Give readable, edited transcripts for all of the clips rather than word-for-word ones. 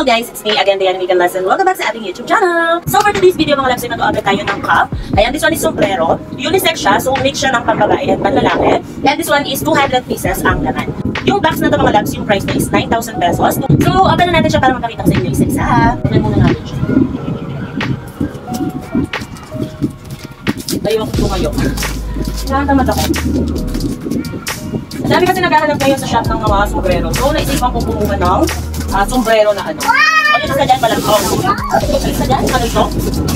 Hello guys, it's me again, Diana Mikan Lesson. Welcome back sa ating YouTube channel. So for today's video mga loves, nag-order tayo ng cup. Ayan, this one is sombrero. Unisex siya, so mix siya ng pambabae at panlalaki. And this one is 200 pieces ang laman. Yung box na ito mga loves, yung price na is 9,000 pesos. So open na natin siya para makakita ko sa inyo isa-isa. Open muna natin siya. Tayo ako tumayo. Nakatamad ako. Dami kasi naghahanap kayo sa shop ng mga sombrero. So naisipan ko kumuha ng sombrero na ano. Ano isa dyan pala? Isa dyan? Ano ito?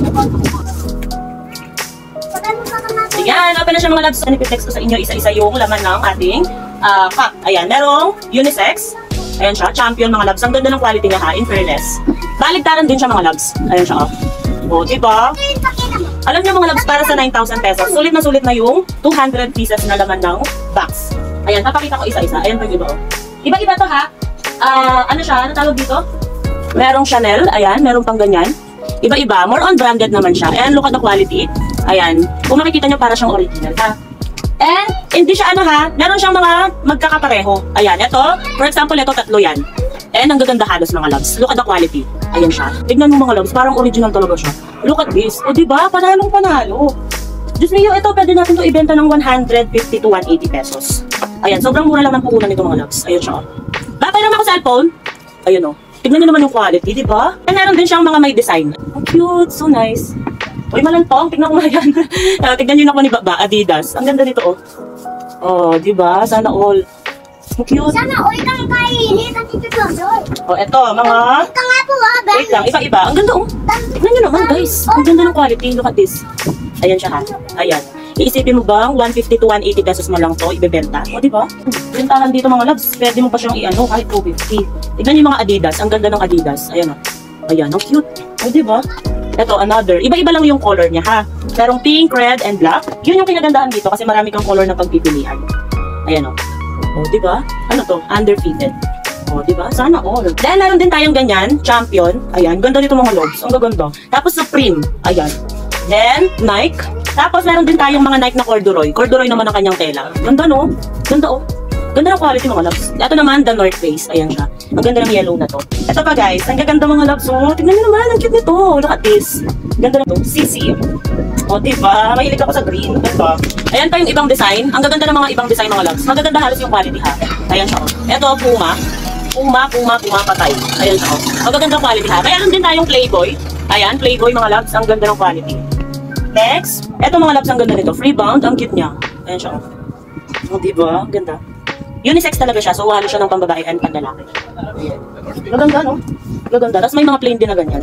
Ayan, open na siya mga loves. Nipitext ko sa inyo isa-isa yung laman ng ating cup. Ayan, merong unisex. Ayan siya, champion mga loves. Ang ganda ng quality niya ha, in fairness. Baligtaran din siya mga loves. Ayan siya oh. O, diba? Alam niyo mga loves, para sa 9,000 pesos, sulit na yung 200 pieces na laman ng box. Ayan, papakita ko isa-isa. Ayan pa yung iba oh. Iba-iba to ha. Ano siya? Ano tawag dito? Merong Chanel. Ayan, merong pang ganyan. Iba-iba. More on branded naman siya. And look at the quality. Ayan. Kung makikita nyo, para siyang original ha. And hindi siya ano ha. Meron siyang mga magkakapareho. Ayan, ito. For example, ito tatlo yan. And ang gaganda halos mga loves. Look at the quality. Ayan siya. Tignan mo mga loves. Parang original talaga siya. Look at this. O diba? Panalong panalo. Diyos niyo, ito pwede natin to ibenta ng 150 to 180 pesos. Ayan, sobrang mura lang ng puhunan nito mga loves. Ayan siya. Bakit naman ako cellphone? Ayun o. Tignan nyo naman yung quality, di ba? And meron din siyang mga may design. Oh, cute. So nice. Uy, malantong. Tignan ko nga yan. Tignan nyo na ako ni Baba, Adidas. Ang ganda nito oh. Oh, di ba? Sana all. Cute. Sana all kang kainit. Ang titulog. Oh, eto, mga... Ika nga po ah, Ben. Wait lang, iba-iba. Ang ganda oh. Tignan nyo naman guys. Ang ganda ng quality. Look at this. Ayan siya ha. Ayan. Iisipin mo bang 150 to 180 pesos mo lang to ibebenta? O diba? Bentahan dito mga loves. Pwede mo pa siyang i-ano kahit 250. Tignan yung mga Adidas. Ang ganda ng Adidas. Ayan o. Ayan. Ang cute. O diba? Ito another. Iba-iba lang yung color niya ha. Merong pink, red, and black. Yun yung kinagandahan dito kasi marami kang color na pagpipilian. Ayan o. O diba? Ano to? Underfitted. O diba? Sana all. Then meron din tayong ganyan. Champion. Ayan. Ganda nito mga loves. Ang gaganda. Tapos Supreme. Ayan. Then, Nike. Tapos, meron din tayong mga Nike na corduroy. Corduroy naman ang kanyang tela. Ganda, no? Ganda, oh. Ganda ng quality, mga loves. Ito naman, the North Face. Ayan siya. Ang ganda ng yellow na to. Ito pa, guys. Ang gaganda, mga loves. Oh, tignan nyo naman. Ang cute nito. Look at this. Ganda na to. CC. O, diba? Mahilig ako sa green. Ito. Ayan pa yung ibang design. Ang gaganda ng mga ibang design, mga loves. Magaganda halos yung quality, ha? Ayan siya, oh. Ito, Puma. Puma, patay. Ayan siya, oh. Magaganda quality, ha? Kaya din tayong Playboy. Ayan, Playboy, mga loves. Ang ganda ng quality. Next, eto mga loves, ang ganda nito. Freebound, ang cute niya. Ayan siya. Oh, diba? Ang ganda. Unisex talaga siya, so halo siya ng pambabae and panlalaki. Ayan. Gaganda, no? Gaganda. Tapos may mga plain din na ganyan.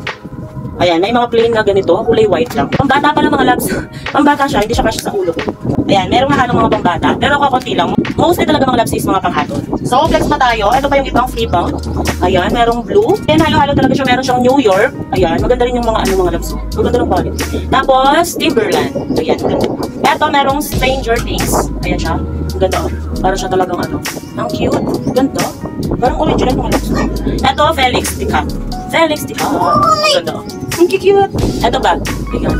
Ayan, may mga plain na ganito. Kulay white lang. Pambata pa lang mga loves. Pambata siya, hindi siya kasya sa ulo ko. Ayan, merong nahalong mga pambata. Pero kakunti lang. Mostly talaga mga loves is mga panghatol. So, flex pa tayo. Ito pa yung ibang freebound. Ayan, merong blue. Ayan, halo-halo talaga siya. Meron siyang New York. Ayan, maganda rin yung mga mga loves. Maganda ng quality. Tapos, Timberland. Ayan, ganda. Ito, merong Stranger Things. Ayan siya. Ang ganda. Para siya talagang ano. Ang cute. Ganda. Parang original mga loves. Ito, Felix Tika. Felix Tika. Ang ganda. Ang cute. Ito ba? Ayan.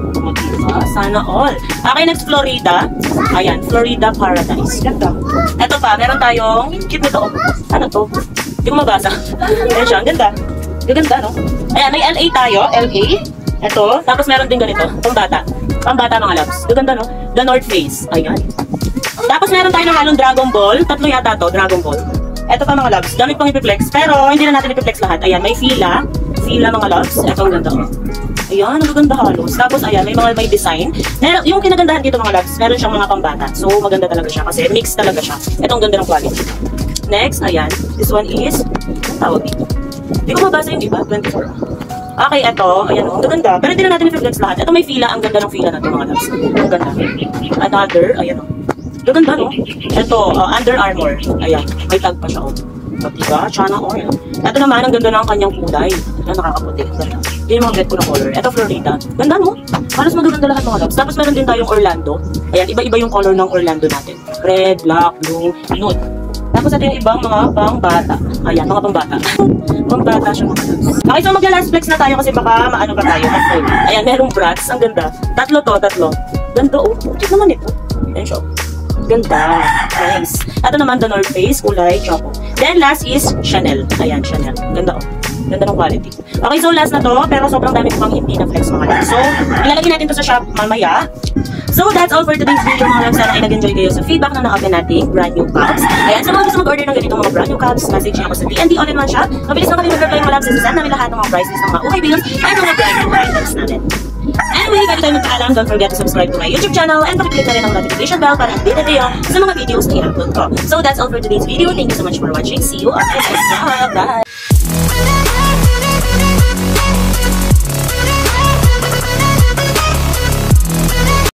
Sana all. Okay, next Florida. Ayan, Florida Paradise. Ganda. Ito pa, meron tayong cute nito. Ano to? Hindi ko mabasa. Ayan siya, ang ganda. Gaganda, no? Ayan, may LA tayo. LA. Ito. Tapos meron din ganito. Pambata. Pambata mga loves. Gaganda, no? The North Face. Ayan. Tapos meron tayo ng halong Dragon Ball. Tatlo yata to, Dragon Ball. Ito pa mga loves. Dami pang ipiplex. Pero hindi na natin ipiplex lahat. Ayan, may fila. Fila mga loves. Ito ang ganda. Ayan, ang ganda halos. Tapos ayan, may design. Yung kinagandahan dito mga loves, meron siyang mga pambata. So maganda talaga siya kasi mix talaga siya. Ito ang ganda ng quality. Next, ayan. This one is, ang tawag dito. Hindi ko mabasa yung iba, 24. Okay, ito. Ayan, ang ganda. Pero hindi na natin i-flex lahat. Ito may fila. Ang ganda ng fila na ito mga loves. Ang ganda. Another, ayan o. Gaganda, no? Ito, Under Armour. Ayan, may tag pa siya, oh. Diba? Chana oil. Ito naman, ang ganda ng kanyang kulay. Ayan, nakakaputi. Ganda. Yun yung mga bet ko na color. Ito, Florida. Ganda, no? Halos magaganda lahat mga loves. Tapos meron din tayong Orlando. Ayan, iba-iba yung color ng Orlando natin. Red, black, blue, nude. Tapos ito yung ibang mga pangbata. Ayan, mga pangbata. Pangbata siya mga loves. Okay, so magla-last flex na tayo kasi baka maano pa tayo. Ayan, merong brats. Ang ganda. Tatlo to, tatlo. Ganda, oh. Cute naman ito. Ayan siya. Ganda. Nice. Ito naman, the North Face, kulay choco. Then, last is Chanel. Ayan, Chanel. Ganda oh. Ganda ng quality. Okay, so last na to, pero sobrang dami ko pang hindi na flex mga loves. So, ilalagay natin to sa shop mamaya. So, that's all for today's video mga loves. Sana ay nag-enjoy kayo sa feedback na na-open nating brand new cups. Ayan, sa mga gusto mag-order ng ganitong mga brand new cups, message niyo ako sa TNT All-in-One Shop. Mabilis na kami mag-reply mga loves. Sasend namin lahat ng mga prices ng mga ukay bills at mga brand new items natin. Anyway, bago tayo magpaalam, don't forget to subscribe to my YouTube channel and pakiclick na rin ang notification bell para updated kayo sa mga videos na i-upload ko. So, that's all for today's video. Thank you so much for watching. See you on my next vlog. Bye!